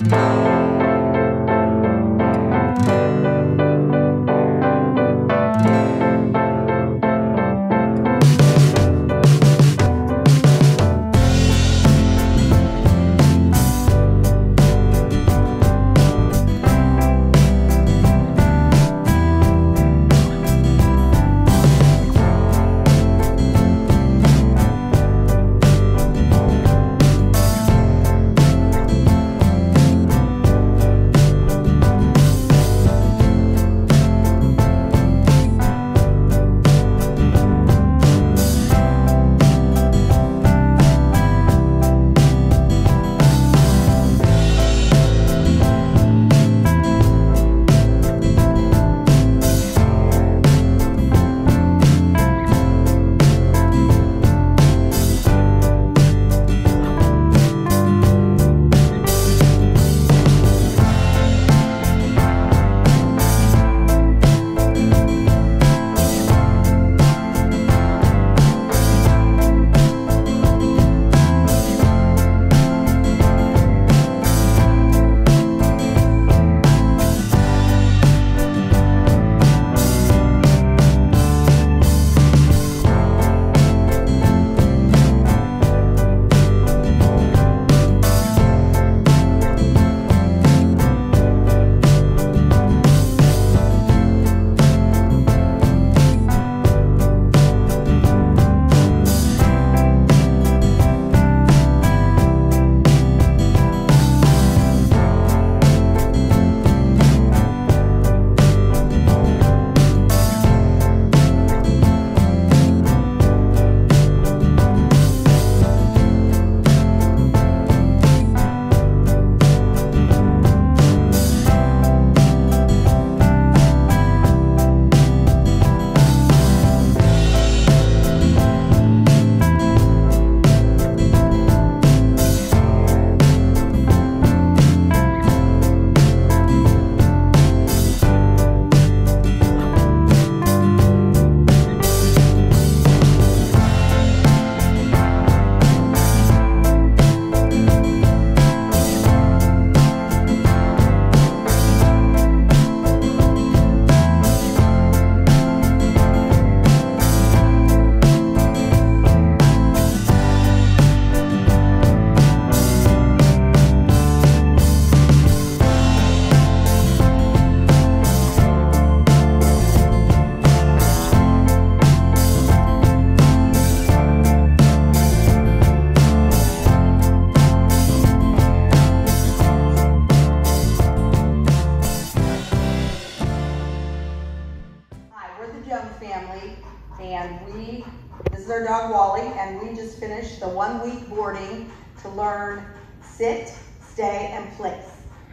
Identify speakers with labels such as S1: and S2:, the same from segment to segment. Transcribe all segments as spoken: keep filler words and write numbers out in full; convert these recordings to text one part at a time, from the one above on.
S1: and we, this is our dog Wally, and we just finished the one week boarding to learn sit, stay, and place.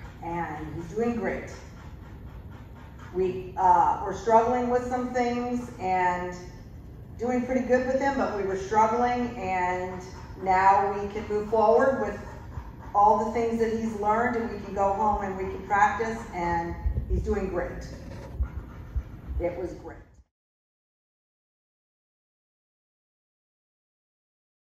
S1: And he's doing great. We uh, were struggling with some things and doing pretty good with him, but we were struggling, and now we can move forward with all the things that he's learned, and we can go home and we can practice, and he's doing great. It was great.